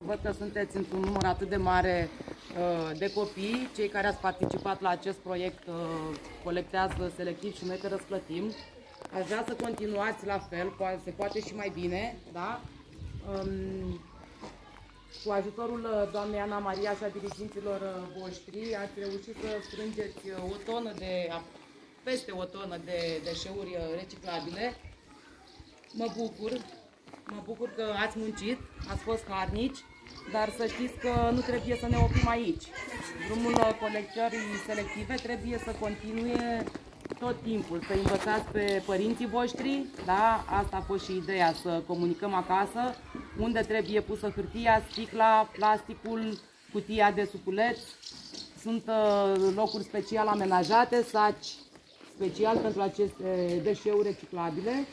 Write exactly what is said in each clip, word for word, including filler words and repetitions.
Văd că sunteți într-un număr atât de mare uh, de copii. Cei care ați participat la acest proiect uh, colectează selectiv și noi că răsplătim. Aș vrea să continuați la fel, poate, se poate și mai bine, da? Um, cu ajutorul doamnei Ana Maria și a diriginților voștri ați reușit să strângeți o tonă de, peste o tonă de deșeuri reciclabile. Mă bucur, mă bucur că ați muncit, ați fost harnici, dar să știți că nu trebuie să ne oprim aici. Drumul colectării selective trebuie să continue tot timpul, să învățați pe părinții voștri, da? Asta a fost și ideea, să comunicăm acasă, unde trebuie pusă hârtia, sticla, plasticul, cutia de suculeț. Sunt locuri special amenajate, saci special pentru aceste deșeuri reciclabile.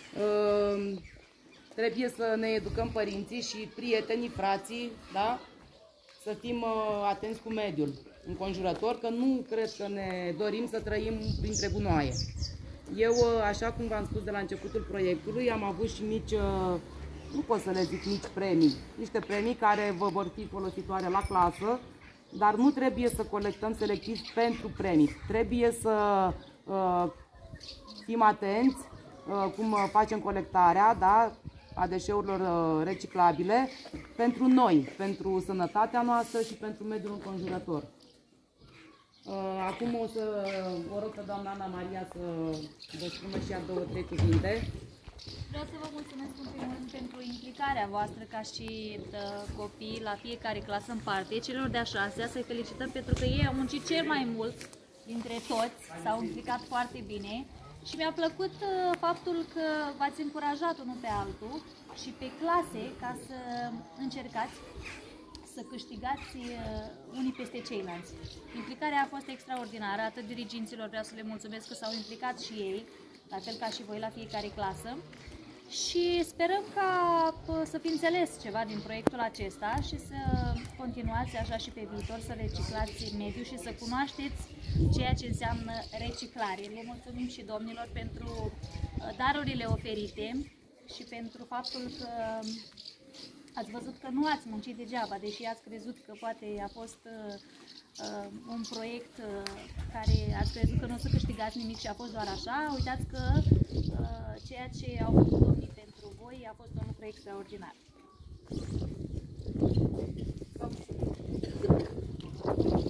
Trebuie să ne educăm părinții și prietenii, frații, da? Să fim atenți cu mediul înconjurător, că nu cred că ne dorim să trăim printre gunoaie. Eu, așa cum v-am spus de la începutul proiectului, am avut și mici, nu pot să le zic mici premii, niște premii care vă vor fi folositoare la clasă, dar nu trebuie să colectăm selectiv pentru premii. Trebuie să uh, fim atenți uh, cum facem colectarea, da, a deșeurilor uh, reciclabile pentru noi, pentru sănătatea noastră și pentru mediul înconjurător. Acum o să o rog pe doamna Ana Maria să vă spună și ea două, trei cuvinte. Vreau să vă mulțumesc în primul rând pentru implicarea voastră ca și uh, copii la fiecare clasă în parte. Celor de-a șasea să-i felicităm pentru că ei au muncit cel mai mult dintre toți, s-au implicat foarte bine și mi-a plăcut uh, faptul că v-ați încurajat unul pe altul și pe clase ca să încercați să câștigați uh, unii peste ceilalți. Implicarea a fost extraordinară, atât diriginților vreau să le mulțumesc că s-au implicat și ei, la fel ca și voi la fiecare clasă. Și sperăm ca uh, să fi înțeles ceva din proiectul acesta și să continuați așa și pe viitor să reciclați mediul și să cunoașteți ceea ce înseamnă reciclare. Le mulțumim și domnilor pentru uh, darurile oferite și pentru faptul că ați văzut că nu ați muncit degeaba, deși ați crezut că poate a fost uh, uh, un proiect uh, care ați crezut că nu o să câștigați nimic și a fost doar așa. Uitați că uh, ceea ce au făcut domnii pentru voi a fost un lucru extraordinar.